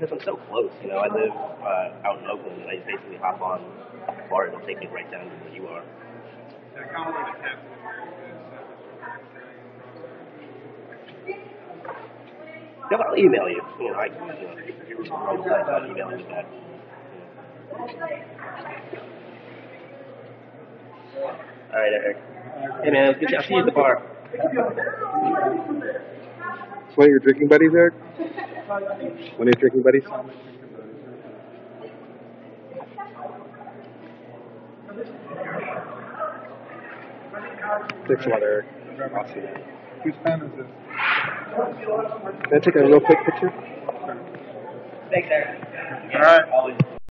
because I'm so close. You know, I live out in Oakland, and I basically hop on BART and take me right down to where you are. Yeah, I'll email you. You know, I'll email you that. All right, Eric. Hey, man, good. I'll see you at the bar. It's one of your drinking buddies, Eric? One of your drinking buddies? Thanks a lot, Eric. I'll see you. Whose pen is this? Can I take a real quick picture? Thanks, Eric. All right.